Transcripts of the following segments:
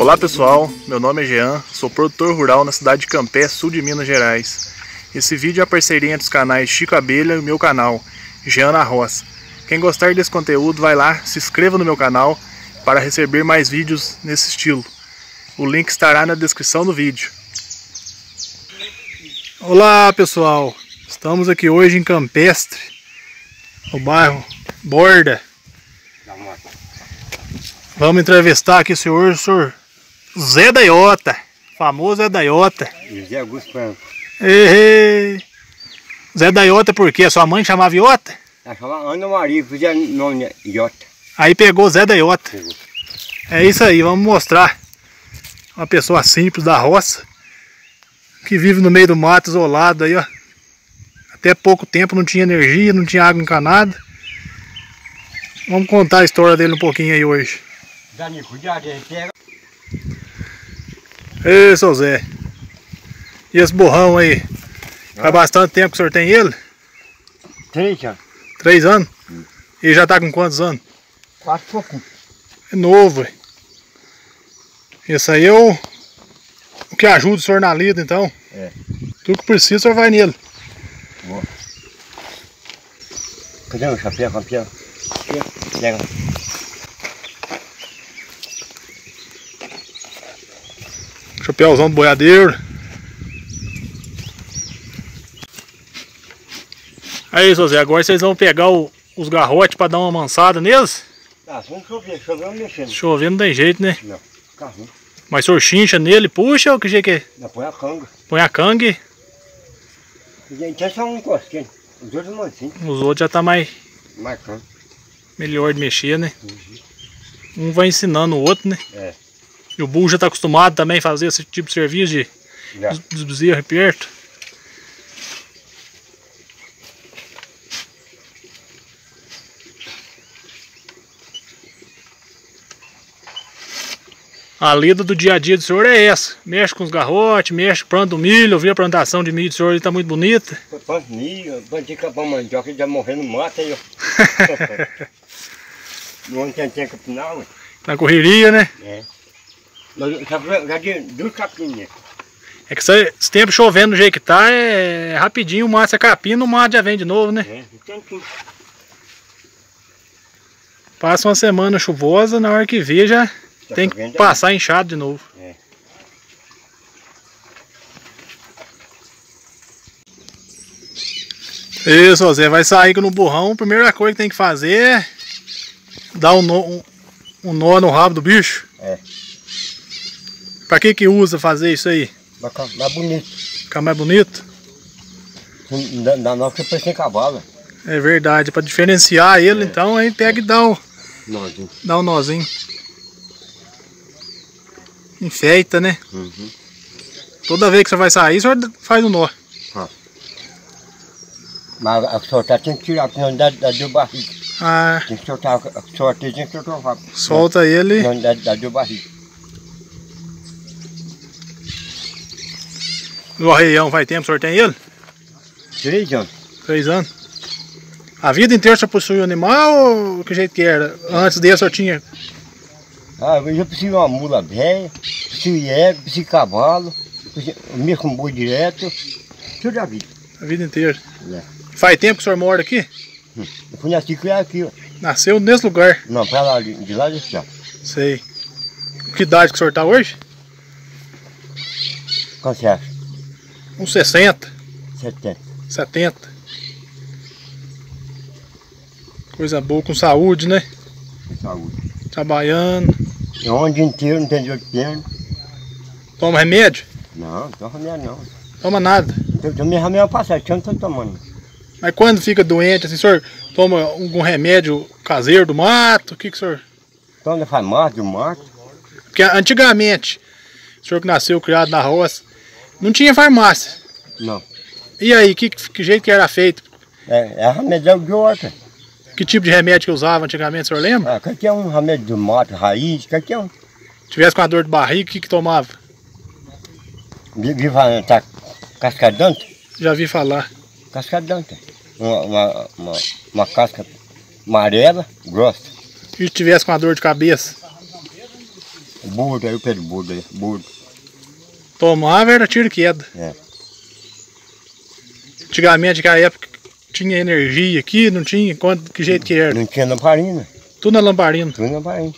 Olá pessoal, meu nome é Jean, sou produtor rural na cidade de Campé, sul de Minas Gerais. Esse vídeo é a parceria entre os canais Chico Abelha e o meu canal, Jean na Roça. Quem gostar desse conteúdo vai lá, se inscreva no meu canal para receber mais vídeos nesse estilo. O link estará na descrição do vídeo. Olá pessoal, estamos aqui hoje em Campestre, no bairro Borda. Vamos entrevistar aqui o senhor Zé da Iota, famoso Zé da Iota. José Augusto Franco. Zé da Iota por quê? Sua mãe chamava Iota? Ela chamava Ana Maria, fazia nome Iota. Aí pegou Zé da Iota. Pegou. É isso aí, vamos mostrar uma pessoa simples da roça, que vive no meio do mato isolado aí, ó. Até pouco tempo não tinha energia, não tinha água encanada. Vamos contar a história dele um pouquinho aí hoje. Dani, cuidado, ele pega. Ei, seu Zé. E esse borrão aí? Faz bastante tempo que o senhor tem ele? 3 anos. 3 anos? E já tá com quantos anos? 4 pouquinho. É novo, ué. Esse aí é o que ajuda o senhor na lida, então. É. Tudo que precisa, o senhor vai nele. Boa. Cadê o chapéu, campeão? Pega. Chapéuzão do boiadeiro. Aí, seu Zé, agora vocês vão pegar os garrotes para dar uma amansada neles? Ah, vamos chover, vamos mexendo. Chover não tem jeito, né? Não, fica ruim. Mas o senhor chincha nele, puxa ou que jeito que é? Não, põe a canga. Põe a cangue. A gente é só um encostinho. Os outros mansinhos. Os outros já tá mais Marcando. melhor de mexer, né? Um vai ensinando o outro, né? É. E o burro já tá acostumado também a fazer esse tipo de serviço Já. dos bezerros perto. A lida do dia a dia do senhor é essa. Mexe com os garrotes, mexe, planta o milho. Eu vi a plantação de milho do senhor, ele tá muito bonita. Planta milho, plantei capão mandioca, ele já morreu no mato aí, ó. Não tem tempo final, ué. Na correria, né? É. Mas já dei 2 capinhas. É que esse tempo chovendo do jeito que tá, é rapidinho, o mato se capina, o mato já vem de novo, né? É, tem que... Passa uma semana chuvosa, na hora que vê já tem que passar inchado de novo. É. Isso, Zé, vai sair no burrão, a primeira coisa que tem que fazer é dar um nó no rabo do bicho. É. Pra que usa fazer isso aí? Vai ficar mais bonito. Ficar mais bonito? Da nossa que parece cavalo. É verdade, pra diferenciar ele, então aí pega e dá um nozinho. Enfeita, né? Uhum. Toda vez que você vai sair, você faz um nó. Mas a soltar tem que tirar, porque não dá dor barriga. Ah, Tem que soltar, a soltar tem que soltar rápido. solta ele. Não dá dor barriga. No arreião faz tempo, o senhor tem ele? 3 anos. 3 anos. A vida inteira você possuiu animal ou que jeito que era? Antes dele o senhor tinha? Ah, eu já preciso de uma mula velha, preciso de égua, preciso de cavalo, mexo com boi direto, tudo da vida. A vida inteira. É. Faz tempo que o senhor mora aqui? Eu fui nascer criar aqui, ó. Nasceu nesse lugar? Não, pra lá, de lá de cá. Sei. Que idade que o senhor tá hoje? Quanto você acha? Uns 60, 70. 70. Coisa boa, com saúde, né? Saúde. Trabalhando. E onde inteiro, não tem dor de perna. Toma remédio? Não, não tô remédio não. Toma nada. Eu me remédio passado, que eu não tô tomando. Mas quando fica doente, assim, o senhor toma algum remédio caseiro do mato? O que o senhor... Então, faz mato, do mato. Porque antigamente, o senhor que nasceu, criado na roça, não tinha farmácia. Não. E aí, que jeito que era feito? É remédio de horta. Que tipo de remédio que usava antigamente, o senhor lembra? Ah, qualquer um remédio do mato, raiz, qualquer um. Tivesse com a dor de barriga, o que tomava? Viva, tá cascadanta? Já vi falar. Cascadanta. Uma casca amarela, grossa. E tivesse com a dor de cabeça? Bordo, aí o pé do bordo aí, bordo. Tomava era tiro e queda. É. Antigamente, naquela época, tinha energia aqui, não tinha? Que jeito que era? Não tinha lamparina. Tudo na lamparina. Tudo na lamparina.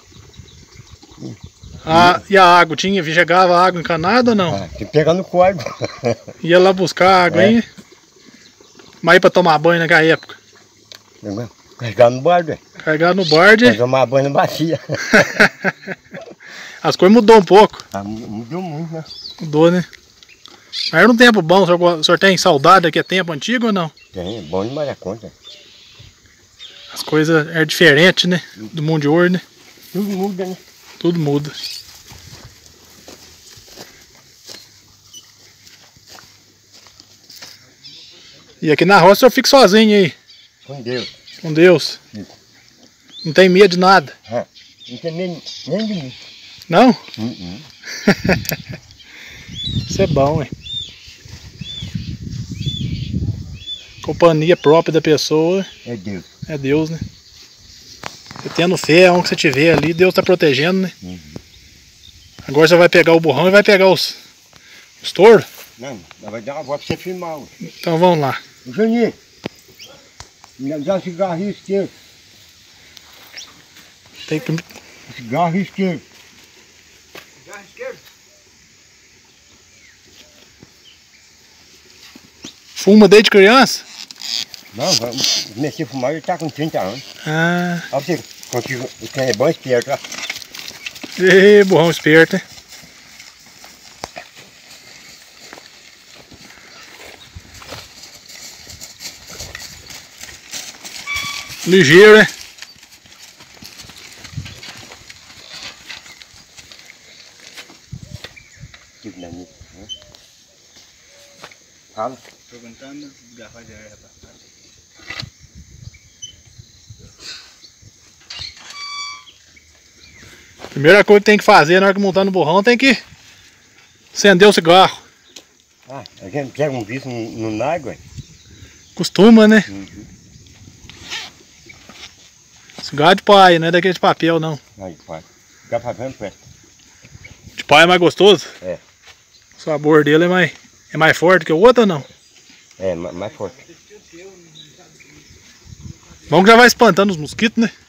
E a água? Chegava água encanada ou não? Ah, tinha que pegar no córrego. Ia lá buscar água aí. Mas ia pra tomar banho naquela época? Carregar no bardo, Carregar no barde. Pra tomar banho na bacia. As coisas mudou um pouco. Ah, mudou muito, né? Mudou, né? Mas era um tempo bom. O senhor tem saudade daquele tempo antigo ou não? Tem, bom demais a conta. As coisas eram diferentes, né? Do mundo de hoje, né? Tudo muda, né? Tudo muda. E aqui na roça o senhor fica sozinho aí. Com Deus. Com Deus. Não tem medo de nada. É. Não tem nem de mim. Não? Isso é bom, hein? Companhia própria da pessoa. É Deus. É Deus, né? Você tendo fé, onde você estiver ali, Deus está protegendo, né? Agora você vai pegar o burrão e vai pegar os touros? Não, vai dar uma volta pra você filmar. Então vamos lá. Juninho, me dá um cigarro esquerdo. Tem que... Cigarro esquerdo. Cigarro esquerdo? Fuma desde criança? Não, comecei a fumar, ele tá com 30 anos. Ah. Olha você, contigo, você é bom esperto, ó. Ê, burrão esperto, hein? Ligeiro, né? Tipo na minha, né? Fala. Tô cantando garrafa de areia. Primeira coisa que tem que fazer na hora que montar no burrão, tem que acender o cigarro. Ah, a gente pega um bicho no nágua. Costuma, né? Cigarro de paia, não é daquele de papel, não. Aí, pai. Dá pra ver, presta. De paia é mais gostoso? É. O sabor dele é mais forte que o outro ou não? É, mais forte. Bom que já vai espantando os mosquitos, né?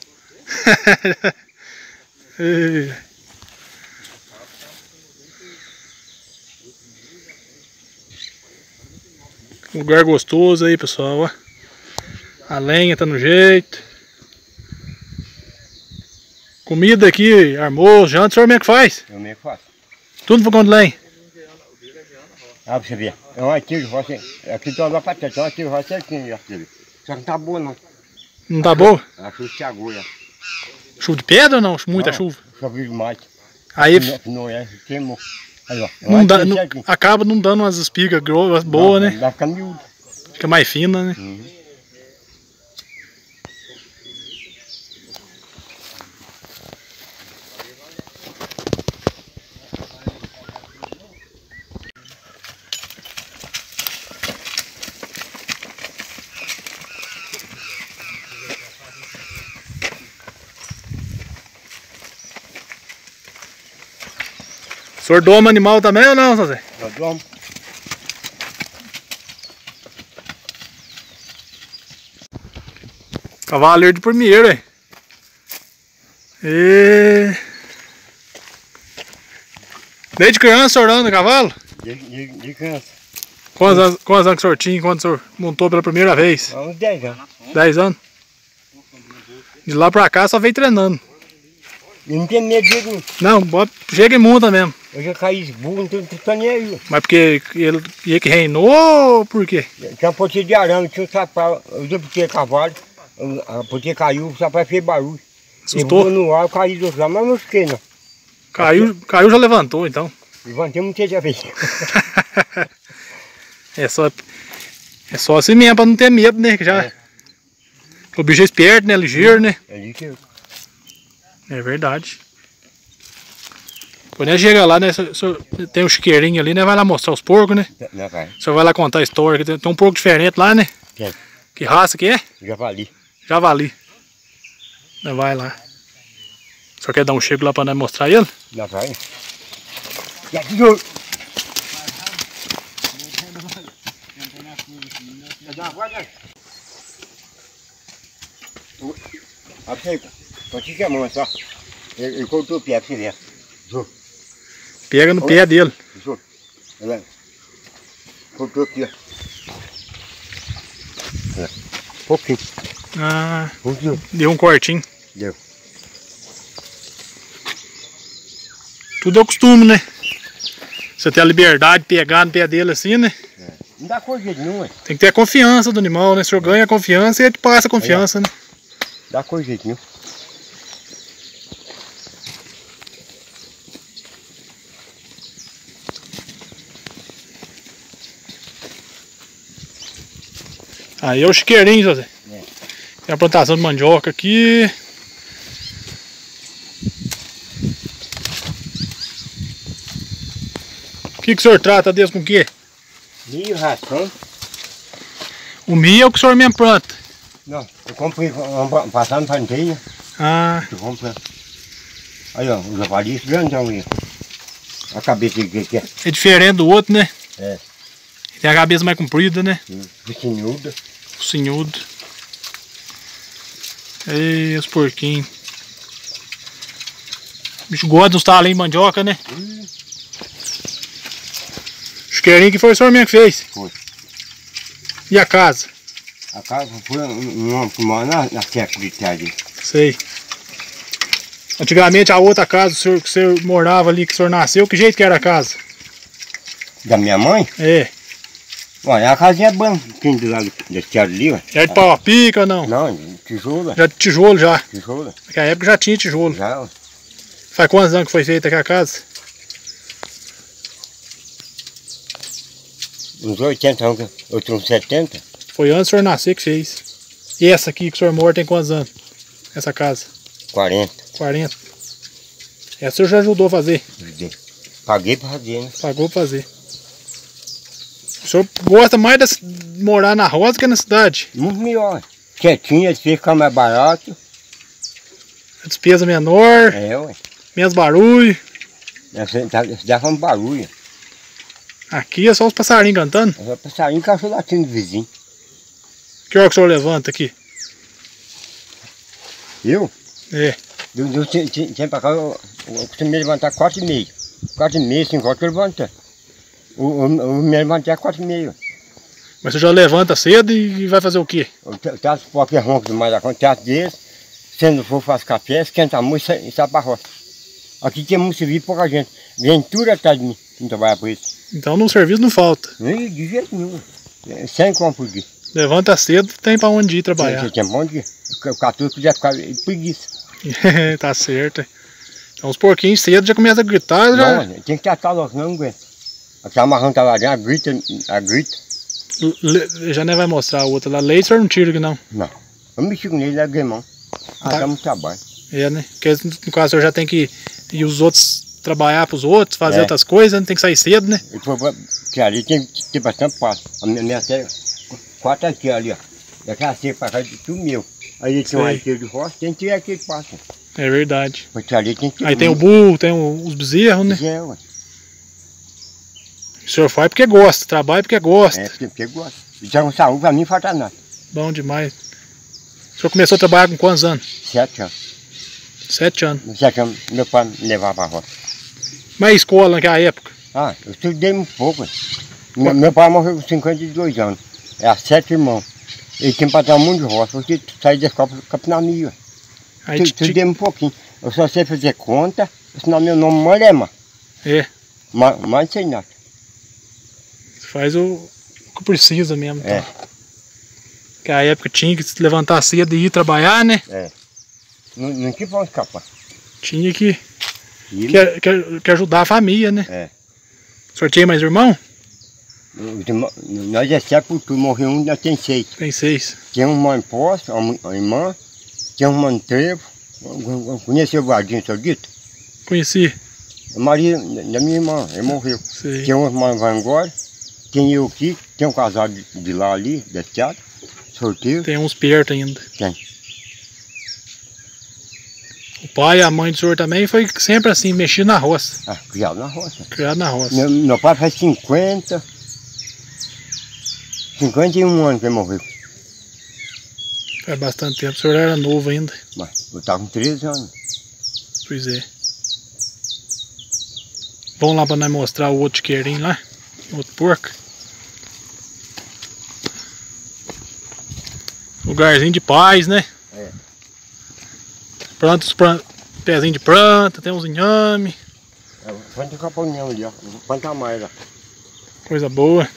Lugar gostoso aí, pessoal, ó. A lenha tá no jeito. Comida aqui, almoço, janta, o senhor mesmo que faz? Eu meio que faço. Tudo por conta de lenha? Ah, pra você ver. É uma tiro de roça. Aqui tem uma pateta, tem uma tiro de roça certinho, já, você vê. Só que não tá boa, não. Não tá boa? A chuva estragou, já. Chuva de pedra ou não? Muita Não, chuva? Choveu demais. Aí Não é, queimou. Aí, ó. não dá, acaba não dando umas espigas boas, né? Vai ficar miúdo. Fica mais fina, né? O senhor doma animal também ou não, Zé? Eu domo. Cavaleiro de primeiro, hein? Desde criança o senhor anda cavalo? De criança. Quantos anos que o senhor tinha quando o senhor montou pela primeira vez? Há uns 10 anos. 10 anos? De lá pra cá só veio treinando. Eu não tenho medo de nenhum. Não, chega e monta mesmo. Eu já caí de burro, não tô nem aí. Mas porque ele que reinou ou por quê? Tinha uma pontinha de arame, tinha um sapato, eu já botei cavalo, a pontinha caiu, o sapato fez barulho. Assustou? Eu no ar, eu caí do outro lado, mas não fiquei não. Caiu, já levantou então. Levantei muita vez. É só assim mesmo, pra não ter medo, né? Que já, o bicho é esperto, né? Ligeiro, né? É ligeiro. É verdade. Quando ele chega lá, né? Tem um chiqueirinho ali, né? Vai lá mostrar os porcos, né? Não, cara. O senhor vai lá contar a história. Que tem um porco diferente lá, né? Quem? Que raça que é? Javali. Javali. Vai lá. senhor quer dar um chego lá pra nós mostrar ele? Já vai. E aqui, Júlio. Aqui que é a mão, só. Ele cortou o pé pra você ver. Júlio. Pega no pé dele. Júlio. Olha lá. Cortou aqui, ó. É. Pouquinho. Ah, Pouquinho. deu um cortinho. Deu. Tudo é o costume, né? Você tem a liberdade de pegar no pé dele assim, né? É. Não dá coisa nenhuma, ué. Tem que ter a confiança do animal, né? O senhor ganha a confiança e ele passa a confiança, né? Dá coisa nenhuma. Aí é o chiqueirinho, José. É. Tem a plantação de mandioca aqui. O que o senhor trata desse com o quê? Milho, ração. O milho é o que o senhor mesmo planta. Não, eu comprei passando fanteia. Ah, Eu comprei. Aí, ó, os avalis grandão aí. A cabeça que é. é diferente do outro, né? É. Tem a cabeça mais comprida, né? Vicinhuda. Focinhudo. Ei, os porquinhos. O bicho gosta de uns talos em mandioca, né? Chiqueirinho que foi o senhor mesmo que fez. Foi. E a casa? A casa foi na seca de tarde. Sei. Antigamente a outra casa que o senhor morava ali, que o senhor nasceu, que jeito que era a casa? Da minha mãe? É. Olha, a casa é boa. Tem do lado desse teatro ali, ó. Era de pau a pica ou não? Não, tijolo. Já de tijolo já. Tijolo. Naquela época já tinha tijolo. Já, ó. Faz quantos anos que foi feita aquela casa? Uns 80 anos, outros uns 70. Foi antes do senhor nascer que fez. E essa aqui que o senhor mora tem quantos anos? Essa casa? 40. 40. Essa o senhor já ajudou a fazer? Paguei pra fazer, né? Pagou pra fazer. O senhor gosta mais de morar na roça que na cidade? Muito melhor. Quietinho, às vezes fica mais barato. A despesa menor, É, ué. menos barulho. Dava um barulho. Aqui é só os passarinhos cantando. É passarinho e cachorro latindo do vizinho. Que hora que o senhor levanta aqui? Eu? É. Do tempo pra cá, eu costumei levantar 4h30. 4h30, 5 horas que eu levantei. Eu me levantei às 4h30. Mas você já levanta cedo e vai fazer o quê? Eu trato os porcos ronco demais da conta, trato deles. Se não for, faço café, esquenta a mousse e sai pra roça. Aqui tem muito serviço, pouca gente. Vem tudo atrás de mim, não trabalha por isso. Então no serviço não falta. Nem de jeito nenhum. 100 conto por dia. Levanta cedo, tem pra onde ir trabalhar. Você tem bom dia. O 14 já fica preguiça. Tá certo. Então os porquinhos cedo já começam a gritar. Já... Não, tem que tratar logo, senão não aguenta. Aqui a marrão tá lá dentro, a grita. Já nem vai mostrar a outra lá. Leite o senhor não tira aqui não? Não. Eu me mexo nele, é mão. Tá. Dá muito trabalho. É, né? Porque no caso o senhor já tem que ir os outros trabalhar pros outros, fazer outras coisas, né? Tem que sair cedo, né? Porque ali tem bastante passo. A minha terra, 4 aqui ali, ó. Daquela cerca pra cá, tudo meu. Aí tem um arqueiro de roça, tem que ter aquele passo. É verdade. Porque ali tem que ter. Aí tem o burro, tem os bezerros, né? É, ué. O senhor faz porque gosta, trabalha porque gosta. É, porque gosta. Já com saúde, pra mim não falta nada. Bom demais. O senhor começou a trabalhar com quantos anos? 7 anos. 7 anos. 7 anos, meu pai me levava pra roça. Mas a escola naquela época? Ah, eu estudei muito pouco. Meu pai morreu com 52 anos. Era 7 irmãos. Ele tinha para dar um monte de roça. Porque saí da escola para capinamia. Aí Estudei um pouquinho. Eu só sei fazer conta, senão meu nome é Morema. É. Mas sei nada. Faz o que precisa mesmo. É. Tá? Naquela época tinha que se levantar cedo e ir trabalhar, né? É. Não tinha pra onde escapar. Tinha que ajudar a família, né? É. O senhor tinha mais irmão? Nós é 7 por tudo, morreu um, nós tem 6. Tem 6. Tem um irmão em Poço, uma irmã, tem um irmão em Trevo. Conheceu o Vardinho, senhor dito? Conheci. A Maria, da minha irmã, ele morreu. Sei. Tem um irmão em Vangora, tem eu aqui, tem um casal de lá ali, desse teatro, sorteio. Tem uns perto ainda. Tem. pai e a mãe do senhor também foi sempre assim, mexido na roça. Ah, criado na roça. Criado na roça. Meu pai faz 51 anos que ele morreu. Faz bastante tempo, o senhor era novo ainda. Mas eu estava com 13 anos. Pois é. Vamos lá para nós mostrar o outro chiqueirinho lá. O outro porco. Lugarzinho de paz, né? É. Plantas, pezinho de planta, tem uns inhame. Planta caponhão ali, ó. Planta mais lá. Coisa boa.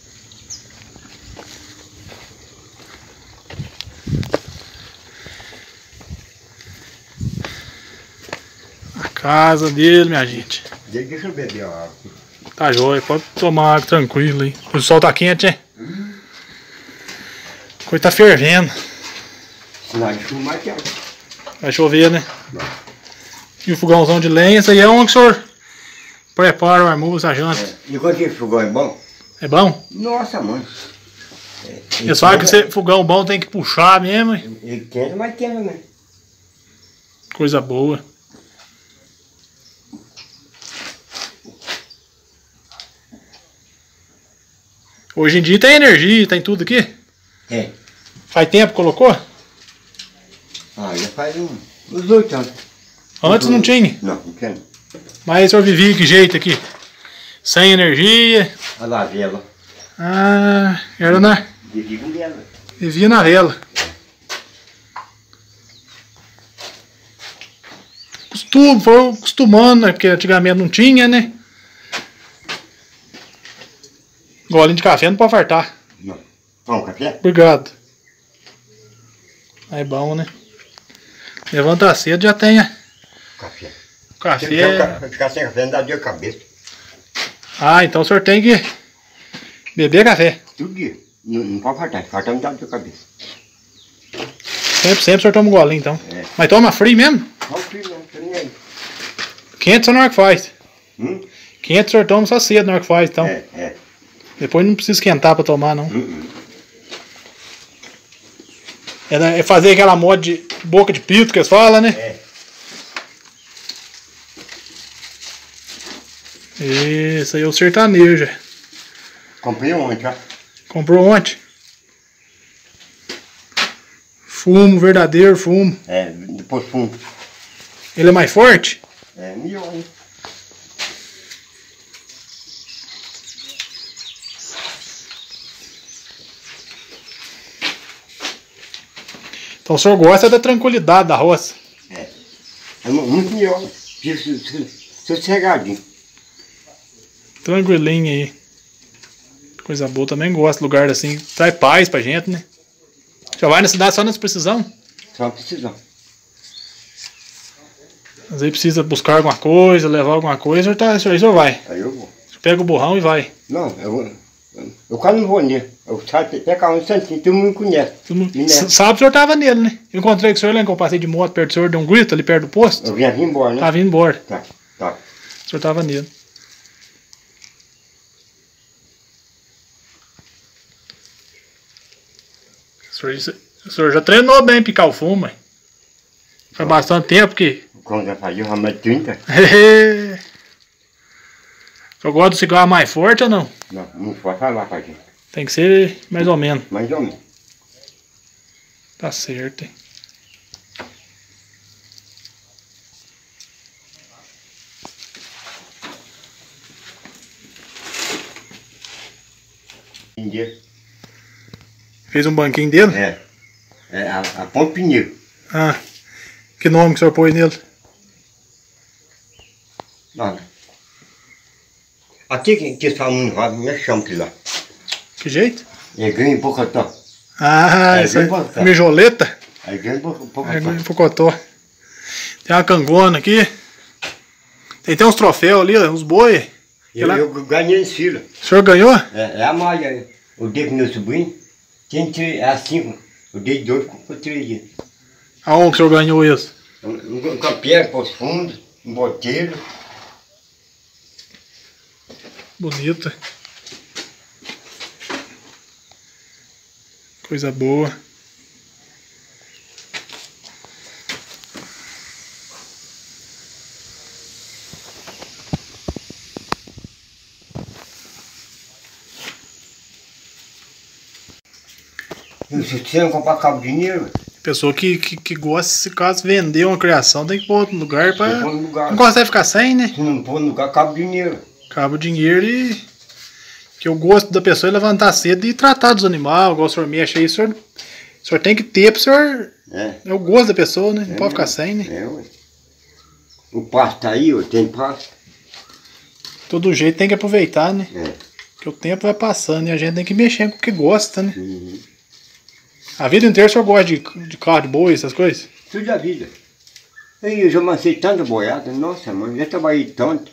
A casa dele, minha gente. Deixa eu beber a água. Tá jóia, pode tomar água tranquilo aí. O sol tá quente, hein? A coisa tá fervendo. Sinal de chuva mais que água. Vai chover, né? Não. E o fogãozão de lenha, esse aí é onde o senhor prepara o almoço, a janta. É. E quando esse fogão é bom? É bom? Nossa, mãe. Eles falam que fogão bom tem que puxar mesmo, hein? Ele quente, mas quente, né? Coisa boa. Hoje em dia tem energia, tem tudo aqui. É. Faz tempo que colocou? Ah, já faz uns 8 anos. Antes não tinha. Não, não tinha. Mas o senhor vivia de que jeito aqui? Sem energia. A lá, vela. Ah, era na... Vivi com vela. Vivia na vela. Foi acostumando, né? Porque antigamente não tinha, né? Golinho de café não pode fartar. Não. Toma um café? Obrigado. É bom, né? Levanta cedo já tem Café. café. Se ficar sem café, não dá dor de cabeça. Ah, então o senhor tem que beber café. Todo dia. Não pode fartar. Fartar não dá dor de cabeça. Sempre o senhor toma um golinho, então. É. Mas toma frio mesmo? Não, filho, não tem aí. Quente só na hora que faz. Quente o senhor toma só cedo na hora que faz, então. É. Depois não precisa esquentar pra tomar, não. É fazer aquela moda de boca de pito que eles falam, né? É. Isso aí é o sertanejo. Comprei ontem, ó. Comprou ontem. Fumo, verdadeiro fumo. É, depois fundo. Ele é mais forte? É, melhor, né? Então o senhor gosta da tranquilidade da roça. É. É muito melhor. Sossegadinho. Tranquilinho aí. Coisa boa, também gosto. Lugar assim, traz paz pra gente, né? Já vai na cidade só nas precisão? Só precisão. Às vezes precisa buscar alguma coisa, levar alguma coisa, o senhor vai. Aí eu vou. Você pega o burrão e vai. Não, eu quase não vou nele. Eu saio até carro um santinho, todo mundo me conhece. Sabe que o senhor tava nele, né? Eu encontrei com o senhor lá, que eu passei de moto perto do senhor, deu um grito ali perto do posto. Eu vinha vir embora, né? Tava indo embora. Tá. O senhor tava nele. O senhor já treinou bem picar o fumo, hein? Faz bastante tempo que... Quando eu fazia o mais 30? O senhor gosta do cigarro mais forte ou não? Não pode falar pra gente. Tem que ser mais ou menos. Mais ou menos. Tá certo, hein? Entendi. Fez um banquinho dele? É a ponte Pinheiro. Ah, que nome que o senhor pôs nele? Olha. Aqui que eles falam muito rápido, me chama aquilo lá. Que jeito? É ganho em Pocotó. Ah, É, essa bem bom, tá. mijoleta? É ganho em Pocotó. É em Pocotó. Tem uma cangona aqui. Tem uns troféus ali, ó, uns boi. Eu ganhei esse filho. O senhor ganhou? É a malha. Eu dei pro meu sobrinho. É assim. Eu dei 2 por 3 dias. Aonde que o senhor ganhou isso? Um campeão para os fundos, um boteiro. Bonito. Coisa boa. Se você não comprar cabo de dinheiro, Pessoa que gosta, se caso vender uma criação, tem que pôr outro lugar pra... põe no lugar. Não consegue ficar sem, né? Se não pôr no lugar, cabo de dinheiro. Acaba o dinheiro e... Que o gosto da pessoa é levantar cedo e tratar dos animais, igual o senhor mexe aí, o senhor tem que ter pro senhor... É o gosto da pessoa, né? Não pode ficar sem, né? Ué. O pasto tá aí, tem pasto. Todo jeito tem que aproveitar, né? É. Porque o tempo vai passando e a gente tem que mexer com o que gosta, né? Uhum. A vida inteira o senhor gosta de carro de boi, essas coisas? Tudo da vida. Eu já amancei tanta boiada, nossa mãe, já trabalhei tanto.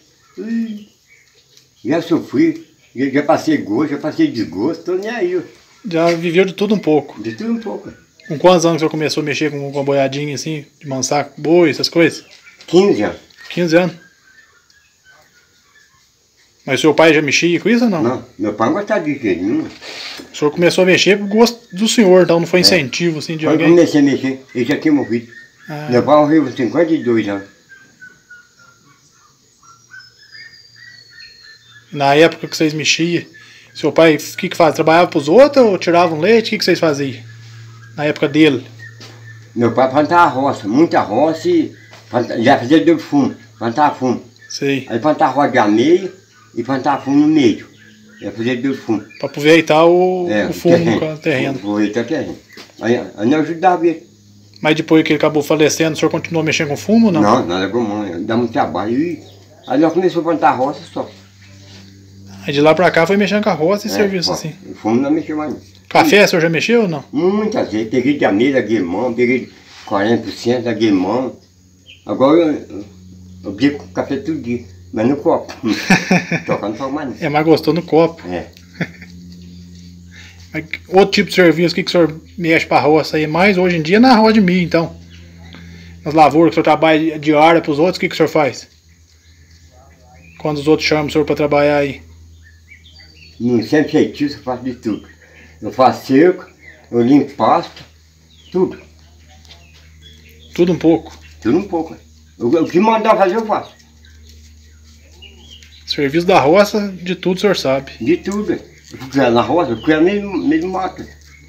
Já sofri, já passei gosto, já passei desgosto, tô nem aí. Ó. Já viveu de tudo um pouco. De tudo um pouco. Com quantos anos o senhor começou a mexer com a boiadinha assim, de mansar boi, essas coisas? 15 anos. 15 anos. Mas o seu pai já mexia com isso ou não? Não, meu pai não gostava de jeito nenhum. O senhor começou a mexer por gosto do senhor, então não foi incentivo assim de Quando alguém? comecei a mexer, ele já tinha morrido. Ah, Meu pai morreu com 52 anos. na época que vocês mexiam, seu pai, o que fazia? Trabalhava pros outros ou tirava um leite? O que vocês faziam? Na época dele? Meu pai plantava roça, muita roça e já fazia de fumo, plantava fumo. Sei. Aí plantava roça de a meio e plantava fumo no meio. Já fazia de fumo. Pra aproveitar o fumo no terreno. Aproveitar o terreno. Aí eu ajudava ele. Mas depois que ele acabou falecendo, o senhor continuou mexendo com fumo ou não? Não, nada como dá muito trabalho. Aí nós começamos a plantar roça só. Aí de lá pra cá foi mexendo com a roça e serviço assim. O fumo não mexeu mais. Café, o senhor já mexeu ou não? Muitas vezes. Peguei de amês, da guimão, peguei 40% da guimão. Agora eu bebo café todo dia, mas no copo. Tocando não mais não. É mais gostoso no copo. É. Mas outro tipo de serviço, o que o senhor mexe pra roça aí? Mais hoje em dia na roça de milho, então. Nas lavouras, que o senhor trabalha de hora pros outros, o que o senhor faz? Quando os outros chamam o senhor pra trabalhar aí? Não sempre feitiço, eu faço de tudo. Eu faço cerco, eu limpo pasto, tudo. Tudo um pouco. Tudo um pouco. O que mandar fazer eu faço. Serviço da roça, de tudo o senhor sabe. De tudo. Eu fui criar na roça, eu fui criar mesmo mato.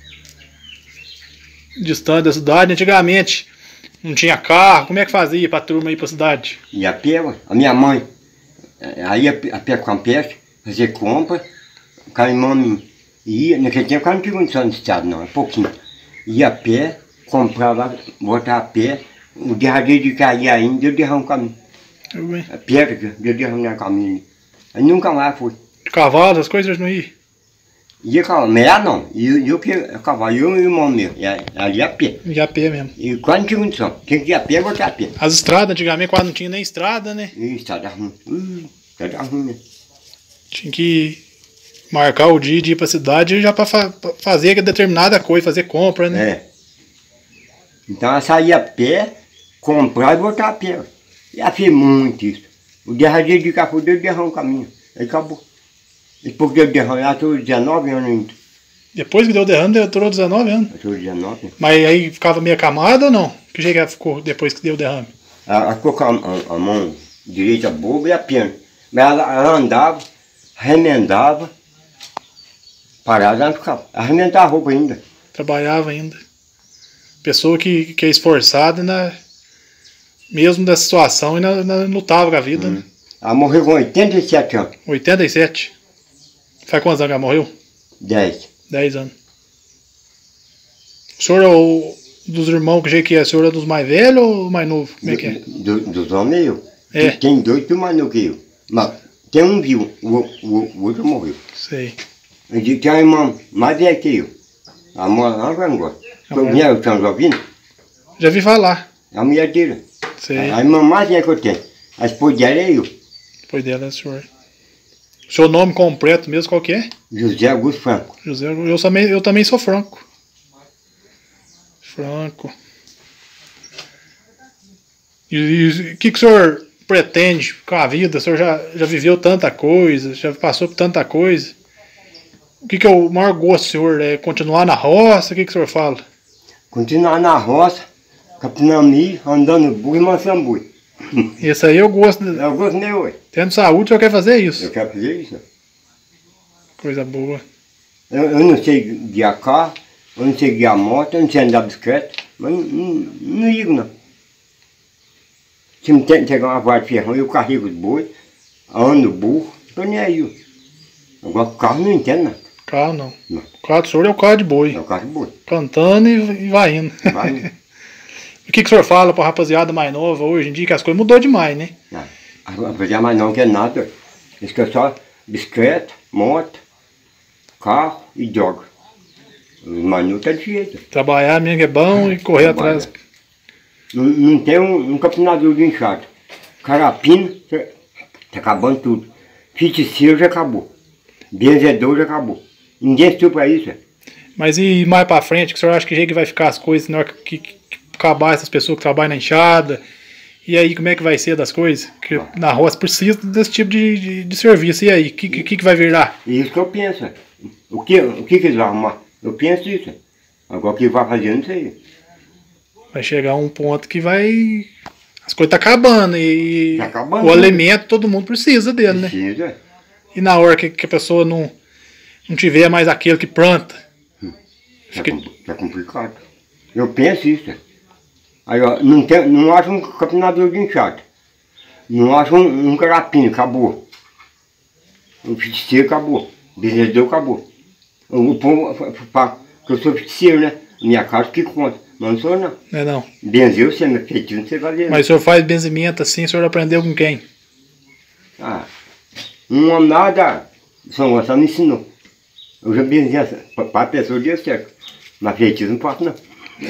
Distante da cidade, antigamente não tinha carro, como é que fazia pra turma ir pra cidade? E a pé, ué, a minha mãe, aí a pé com a peste, fazer compra, o cara irmão mim. Ia, naquele tempo eu não tinha condição de estado não, é pouquinho. Ia a pé, comprava, botava a pé, o derradeiro de cair ainda, eu derramo o caminho. A pedra, eu derramo no caminho. Aí nunca mais fui. De cavalo, as coisas não iam? Ia cavalo, melhor não, eu que cavalo, eu e o irmão meu, ali a pé. E a pé mesmo. E quase não tinha condição, tinha que ir a pé, botar a pé. As estradas, antigamente quase não tinha nem estrada, né? E estrada ruim, estrada ruim, né? Tinha que marcar o dia de ir pra cidade já pra fazer determinada coisa, fazer compra, né? É. Então ela saía a pé, comprar e botar a pé. Já fiz muito isso. O derradeiro de capô dele derramou o caminho. Aí acabou. Depois que deu derrame, ela estou 19 anos ainda. Depois que deu derrame, durou 19 anos. Eu estou 19. Mas aí ficava meio camada ou não? Que jeito que ela ficou depois que deu derrame? Ela ficou com a mão direita boba e a perna. Mas ela andava, remendava, parada, ela ficava. Ela remendava a roupa ainda. Trabalhava ainda. Pessoa que é esforçada, mesmo dessa situação, ainda lutava com a vida, né? Ela morreu com 87 anos. 87. Faz quantos anos que ela morreu? 10. 10 anos. O senhor é o dos irmãos, que jeito que é? O senhor é dos mais velhos ou mais novo? Como é que é? Dos homens eu. É. Tem dois que mais novo que eu. Mas tem um vivo, o outro morreu. Sei. Eu digo que tem uma irmã mais velha que eu. A mora lá no Angol. Conhece o São Jovino? Já vi falar. É a mulher dele. Sei. A irmã mais velha que eu tenho. A esposa dela é eu. Depois dela é o senhor. O seu nome completo mesmo, qual que é? José Augusto Franco. José, eu também sou Franco. Franco. E o que o senhor pretende com a vida? O senhor já viveu tanta coisa, já passou por tanta coisa. O que é o maior gosto do senhor? É continuar na roça? O que o senhor fala? Continuar na roça, capinando milho, andando boi e maçando boi. Esse aí eu gosto. Eu gosto meu, ué. Tendo saúde, o senhor quer fazer isso? Eu quero fazer isso. Coisa boa. Eu não sei guiar carro, eu não sei guiar moto, eu não sei andar de bicicleta, mas não ligo não. Se me tem que pegar uma vara de ferrão, eu carrego os boi, ando burro, tô nem aí. Agora o carro não entende nada. Carro não. Não. O carro do senhor é o carro de boi. É o carro de boi. Cantando e vai indo. Vai. O que o senhor fala pra rapaziada mais nova hoje em dia? Que as coisas mudou demais, né? Não. Rapaziada, mas não quer nada. Eles querem só bicicleta, moto, carro e droga. Mas não tá de jeito. Trabalhar mesmo é bom e correr Trabalha. atrás. Não tem um campeonato de enxada. Carapina, tá acabando tudo. Feiticeiro já acabou. Benzedor já acabou. Ninguém estudou pra isso. Mas e mais pra frente, que o senhor acha que jeito que vai ficar as coisas na hora que acabar essas pessoas que trabalham na enxada? E aí, como é que vai ser das coisas? Que na roça precisa desse tipo de serviço. E aí, o que vai virar? Isso que eu penso. O que eles vão arrumar? Eu penso isso. Agora o que vai fazer, não sei. Vai chegar um ponto que vai... As coisas tá acabando e Tá acabando, o né? alimento todo mundo precisa dele, né? Precisa. E na hora que a pessoa não tiver mais aquele que planta, Tá complicado. Eu penso isso. Aí, ó, não acho um campeonato de enxada. Não acho um carapinho, acabou. O feiticeiro acabou. O benzedor acabou. O povo, que eu sou feiticeiro, né? Minha casa que conta. Mas não sou não. né não? Benzer você não é feitiço, não sei fazer. Mas o senhor faz benzimento assim, o senhor aprendeu com quem? Ah, um homem nada, São Gonçalo me ensinou. Eu já benzia para a pessoa o dia certo. Mas feitiço não posso não.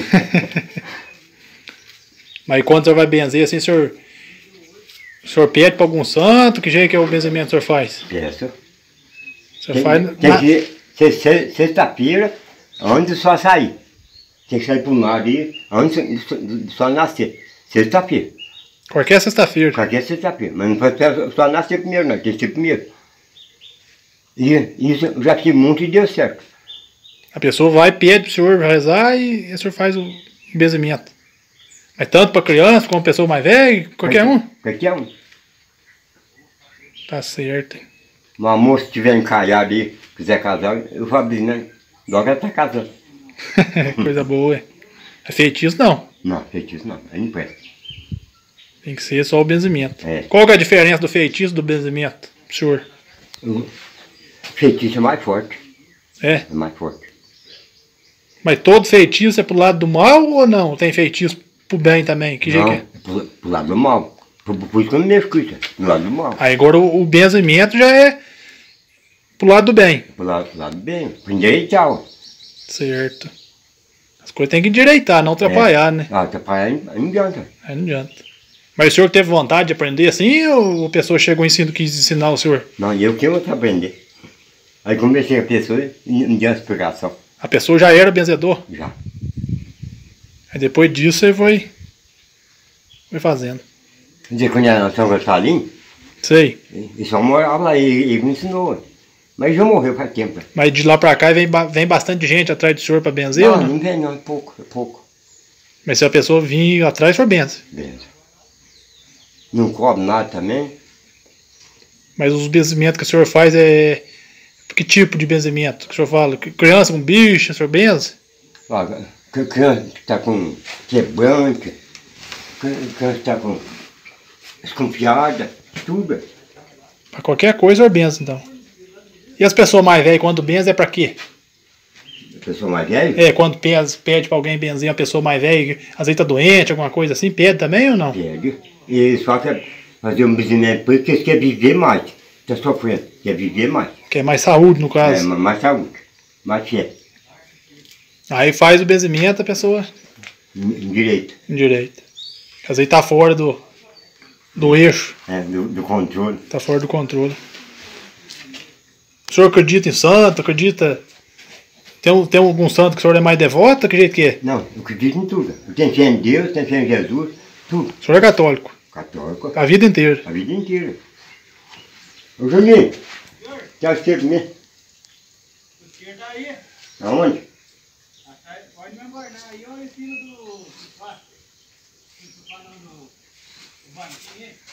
Mas quando o senhor vai benzer assim, o senhor pede para algum santo? Que jeito que é o benzimento que o senhor faz? Peço. O senhor faz... Tem que ser sexta-feira, antes de só sair. Tem que sair para um lado aí, antes de só nascer. Sexta-feira. Qualquer sexta-feira. Qualquer sexta-feira. Mas não pode ser só nascer primeiro, não. Tem que ser primeiro. E isso eu já fiz muito e deu certo. A pessoa vai, pede pro senhor rezar e o senhor faz o benzimento. Mas tanto para criança como pessoa mais velha, qualquer um? Qualquer um. Tá certo. Uma moça que estiver encalhada aí, quiser casar, eu vou abrir, né? Logo ela tá casando. Coisa boa, é. É feitiço não. Não, feitiço não. Aí não presta. Tem que ser só o benzimento. É. Qual que é a diferença do feitiço e do benzimento, senhor? O feitiço é mais forte. É. É mais forte. Mas todo feitiço é pro lado do mal ou não? Tem feitiço pro bem também? Que jeito Não, que é? pro lado do mal. Por isso que eu não mexo com isso. Pro lado do mal. Aí agora o benzimento já é pro lado do bem. Pro lado do bem. Endireitar. Certo. As coisas tem que endireitar, não atrapalhar, né? Ah, atrapalhar não adianta. Aí não adianta. Mas o senhor teve vontade de aprender assim ou a pessoa chegou e quis ensinar o senhor? Não, eu que vou aprender. Aí comecei a pessoa e não deu explicação. A pessoa já era benzedor? Já. Aí depois disso você foi fazendo. Quer quando era São Gonçalinho, Sei. ele só morava lá, ele me ensinou. Mas já morreu faz tempo. Mas de lá pra cá vem bastante gente atrás do senhor pra benzer ou Não, não? não vem não, é pouco. Mas se a pessoa vir atrás, o senhor benze. Beleza. Não cobra nada também. Mas os benzimentos que o senhor faz é... Que tipo de benzimento que o senhor fala? Criança com bicho, o senhor benze? Ó, criança que está com... que é branca, criança que está com... desconfiada, tudo. Pra qualquer coisa, o senhor benze, então. E as pessoas mais velhas, quando benze, é pra quê? A pessoa mais velha, É, quando pede pra alguém benzer uma pessoa mais velha, às vezes tá doente, alguma coisa assim, pede também ou não? pede. E só quer fazer um benzimento porque eles querem viver mais. Está sofrendo, quer viver mais. Que é mais saúde, no É, caso. mais saúde, mais fé. Aí faz o benzimento, a pessoa Direito. endireita. Às vezes tá fora do eixo, Do controle. tá fora do controle. O senhor acredita em santo? Acredita... Tem algum santo que o senhor é mais devoto? Que jeito que é? Não, eu acredito em tudo. Eu tenho fé em Deus, tenho fé em Jesus, tudo. O senhor é católico. Católico, A vida inteira. a vida inteira. Ô Juninho, quer esquerdo mesmo? O esquerdo tá aí. Aonde? Atrás, pode me guardar aí, olha em cima do sofá. No sofá não, no banquinho aí.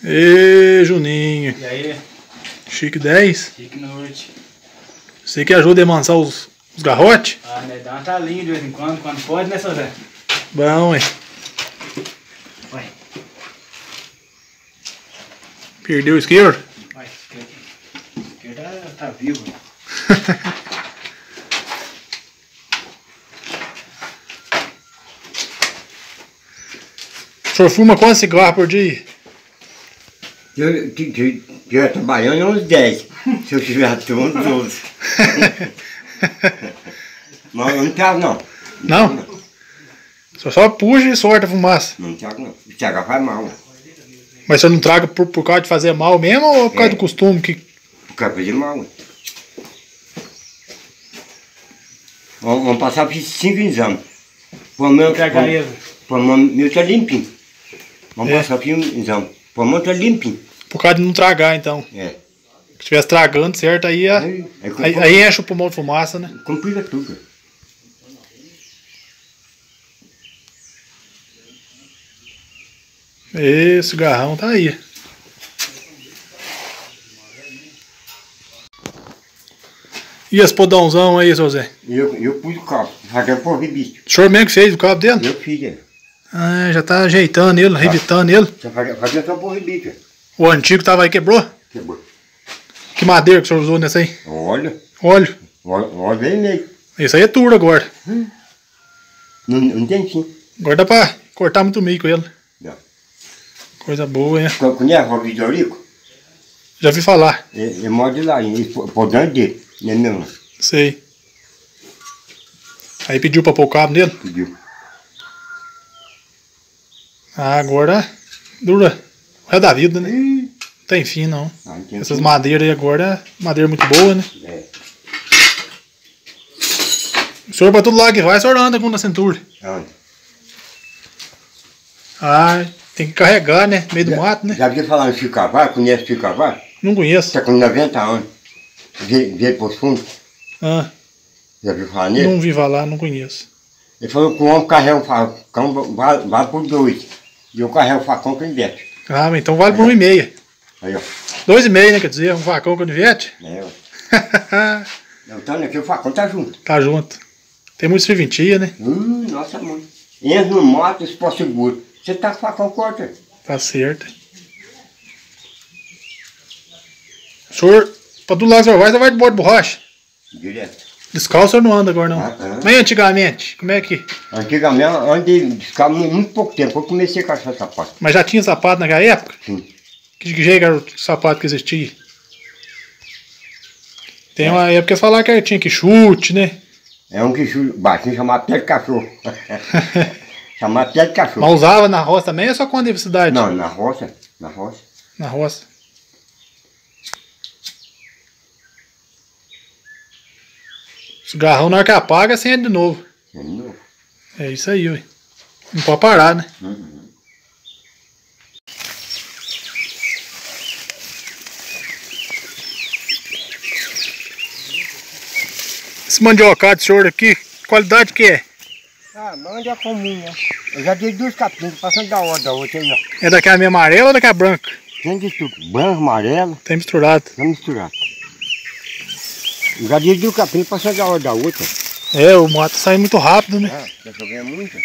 Ê, Juninho. E aí? Chique 10. Chique noite. Você que ajuda a amansar os garrotes? Ah, né? Dá uma talinha de vez em quando pode, né, seu Zé? Bom, ué. Vai. Perdeu o isqueiro? Vai, esquerda tá vivo. O senhor fuma quantos cigarros por dia? Eu trabalhando uns 10. Se eu tiver uns 12. Mas eu não trago não. Não? O senhor só puxa e sorta a fumaça. Não trago não. O cigarro faz mal. Mas o senhor não traga por causa de fazer mal mesmo ou por causa do costume? Por causa de mal. Vamos passar por 5 exames. O meu tá limpinho. Vamos passar por um exame. O pulmão tá limpinho. Por causa de não tragar, então. É. Se estivesse tragando, certo, aí enche o pulmão de fumaça, né? Complica tudo. Esse garrão tá aí. E esse podãozão aí, seu Zé? Eu pus o cabo, fazer por revista. O senhor mesmo que fez o cabo dele? Eu fiz, é. Ah, já tá ajeitando ele, revitando ele. Fazer só por revista. O antigo tava aí, quebrou? Quebrou. Que madeira que o senhor usou nessa aí? Olha. Óleo. Olha bem meio. Isso aí é duro agora. Não tem sim. Agora dá pra cortar muito milho com ele. Não. Coisa boa, hein? Conhece o Vidorico? Já vi falar. Ele mora de lá, podando dele. Não é meu, não. Sei. Aí pediu pra pôr o cabo nele? Pediu. Ah, agora dura o resto da vida, né? Não tem fim, não. Essas madeiras aí agora é madeira muito boa, né? É. O senhor pra todo lado que vai, o senhor anda com na cintura. Onde? Ah, tem que carregar, né? No meio do mato, né? Já viu falar no Chico Carvalho? Conhece o Chico Carvalho? Não conheço. Está com 90 anos. Veio por fundo. Ah, Já viu falar nele? Não vi falar, não conheço. Ele falou que o homem carrega o facão, vale por 2. E eu carrego o facão com o Ivete. Ah, mas então vale por 1,5. Aí, ó. 2,5, né? Quer dizer, um facão com o Ivete? É, ó. Então, aqui o facão tá junto. Tá junto. Tem muito serventia, né? Nossa, mãe. Entra no mato, esse pó seguro. Você tá com o facão, corta. Tá certo. O senhor, pra do lado que o senhor vai, você vai de bode de borracha. Direto. Descalço o senhor não anda agora, não. Mas antigamente, como é que... Antigamente, eu andei descalço muito pouco tempo. Eu comecei a caçar sapato. Mas já tinha sapato naquela época? Sim. Que jeito era o sapato que existia? Tem uma época que falaram que tinha que chute, né? É um que chute baixinho, chamado pé de cachorro. Chamado pé de cachorro. Mas usava na roça também ou só com a universidade? Não, na roça. Na roça. Na roça. Se o garrão na hora que apaga, acende de novo. De novo. É isso aí, ué. Não pode parar, né? Esse mandiocado, senhor, aqui, que qualidade que é? Ah, mandioca comum, né? Eu já dei 2 capinhas, passando da hora da outra aí, ó. É daquela minha amarela ou daquela branca? Tem de tudo. Branco, amarelo. Tem misturado. Tá misturado. Eu já dei 2 capinhas, passando da hora da outra. É, o mato sai muito rápido, né? Ah, já choveu muito.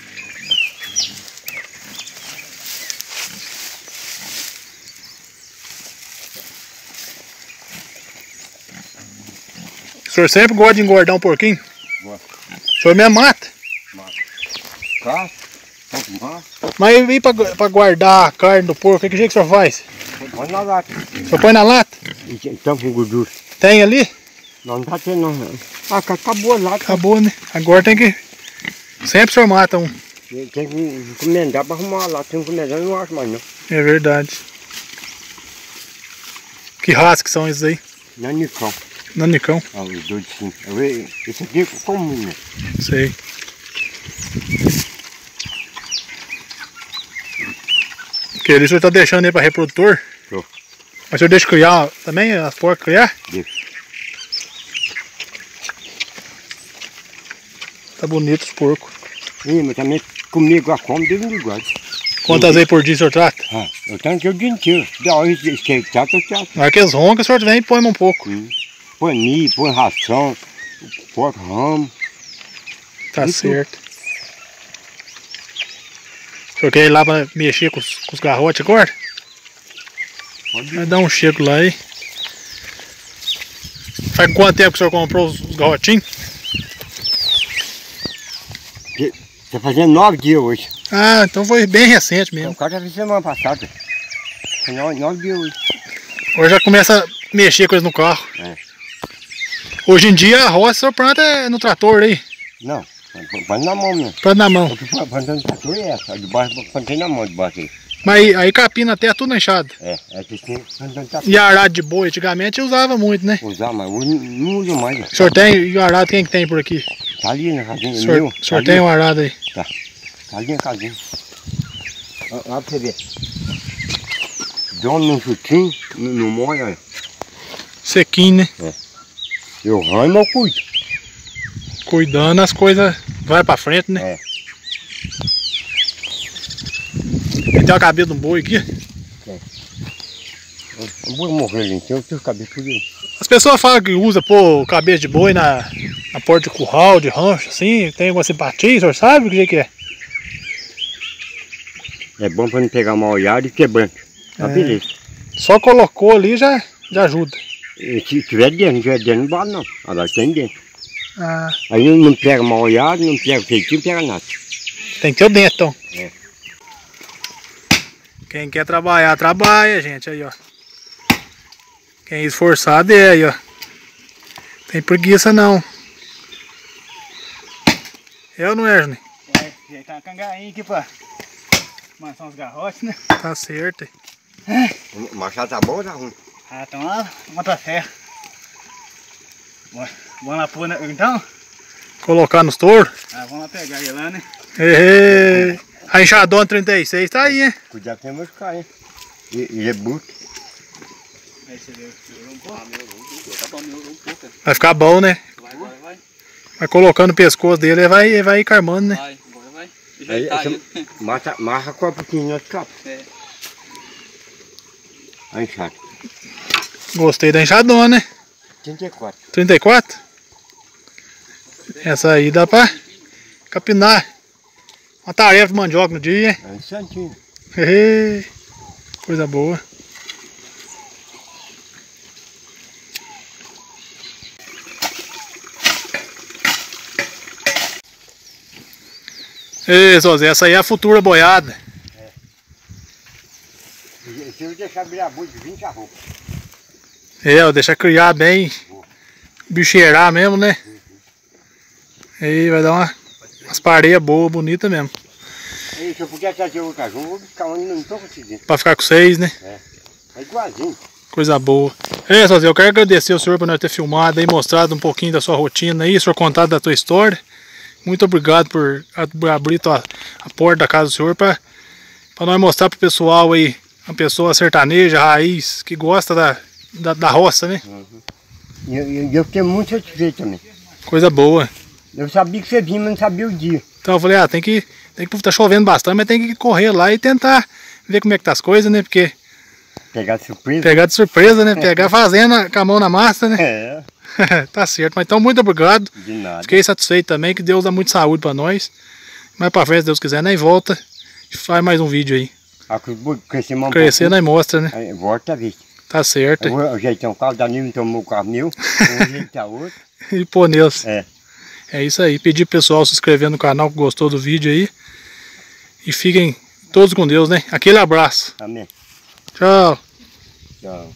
O senhor sempre gosta de engordar um porquinho? Gosto. O senhor mesmo mata? Caça, tanto massa. Mas e pra guardar a carne do porco, que jeito que o senhor faz? Põe na lata. O senhor põe na lata? Então com gordura. Tem ali? Não, não tá tendo não. Ah, acabou a lata. Acabou, né? Agora tem que... Sempre o senhor mata um. Tem que encomendar pra arrumar a lata. Tem que encomendar, eu não acho mais não. É verdade. Que raça que são esses aí? Nanicão. Nanicão? Ah, os dois sim. Esse aqui é comum, né? Sei. Que ali o senhor tá deixando aí pra reprodutor? Tô. Mas o senhor deixa criar também, as porcas criar? Deixa. Tá bonito os porcos. Ih, mas também comigo a come, Deus me guarde. Quantas vezes por dia o senhor trata? Ah, eu tenho que ir o dia inteiro. Da hora que trata, eu trato. Na hora que eles roncam, o senhor vem e põe um pouco. Põe milho, põe ração, põe ramo. Tá Isso. certo. O senhor quer ir lá pra mexer com os garrotes agora? Pode Vai dar um chego lá aí. Faz quanto tempo que o senhor comprou os garrotinhos? Tá fazendo 9 dias hoje. Ah, então foi bem recente O mesmo. cara já fez semana passada. Foi 9 dias hoje. Hoje já começa a mexer com eles no carro. É. Hoje em dia a roça o senhor planta é no trator aí. Não, põe na mão mesmo. Planta na mão. O que plantando no trator é essa. A de baixo, plantei na mão de baixo aí. Mas aí capina até tudo na enxada. É que tem plantando no trator. E arado de boi, antigamente usava muito, né? Usar, mas hoje não uso mais. O senhor tem, e o arado quem que tem por aqui? Tá ali na casinha. O senhor tem um arado aí? Tá ali na casinha. Olha pra você ver. Dono no chutinho, no molho, olha. Sequinho, né? Eu ramo, eu cuido. Cuidando, as coisas vai pra frente, né? É. Tem a cabeça de um boi aqui. Eu vou morrer ali, então eu tenho cabeça tudo aí. As pessoas falam que usa pôr cabeça de boi na porta de curral, de rancho, assim. Tem alguma simpatia, o senhor sabe o que é? É bom pra não pegar mal olhado e quebrante. Tá beleza. Só colocou ali já ajuda. E se tiver dentro, não tiver dentro, não vale não. Agora tem dentro. Ah, Aí não pega mal olhado, não pega feitinho, não pega nada. tem que ter o dentro, então. É. Quem quer trabalhar, trabalha, gente. Aí, ó. Quem é esforçado é aí, ó. Tem preguiça, não. Eu não é, Júnior? Vai ajeitar uma cangainha aqui pra amassar uns garrotes, né? Tá certo. O machado tá bom ou tá ruim? Ah, então lá, mata ferro. Vamos lá pôr, né? Então? Colocar nos touros. Ah, vamos lá pegar ele lá, né? Ei, a enxadona 36 tá aí, hein? Cuidado que vai ficar, hein? E é bruto. Aí você vê, melhorou um pouco. Melhorou um pouco. Vai ficar bom, né? Vai. Vai colocando o pescoço dele e vai encarmando, né? Vai, agora vai. Aí Ajeitar você ele. marra com a pouquinho de capa. É. Aí enxada. Gostei da enxadona, né? 34. 34? Essa aí dá pra capinar. Uma tarefa de mandioca no dia, hein? É um santinho. Ei, coisa boa. Ei, Zozé, essa aí é a futura boiada. Se eu deixar virar boi de 20 a roupa. É, deixa criar bem, bicheirar mesmo, né? Aí vai dar umas pareias boas, bonitas mesmo. E se eu puder trazer outra junto, eu vou ficar onde não estou conseguindo. Pra ficar com 6, né? É igualzinho. Coisa boa. É, Zozé, eu quero agradecer ao senhor por nós ter filmado e mostrado um pouquinho da sua rotina aí, o senhor contado da tua história. Muito obrigado por abrir a porta da casa do senhor para nós mostrar pro pessoal aí, uma pessoa sertaneja, raiz, que gosta da roça, né? E eu fiquei muito satisfeito também. Coisa boa. Eu sabia que você vinha, mas não sabia o dia. Então eu falei, tá chovendo bastante, mas tem que correr lá e tentar ver como é que tá as coisas, né? Porque Pegar de surpresa. pegar de surpresa, né? Pegar fazendo com a mão na massa, né? É, Tá certo, mas então muito obrigado. de nada. Fiquei satisfeito também, que Deus dá muita saúde pra nós. Mais pra frente, se Deus quiser, nós volta e faz mais um vídeo aí. A crescer mais um Crescer, nós mostra, né? pouquinho, aí volta a ver. Tá certo. Eu vou ajeitar um carro, Danilo tomou o carro meu, vou ajeitar outro. E pô, Nilson. É. É isso aí. Pedir pro pessoal se inscrever no canal que gostou do vídeo aí. E fiquem todos com Deus, né? Aquele abraço. Amém. Tchau. Tchau.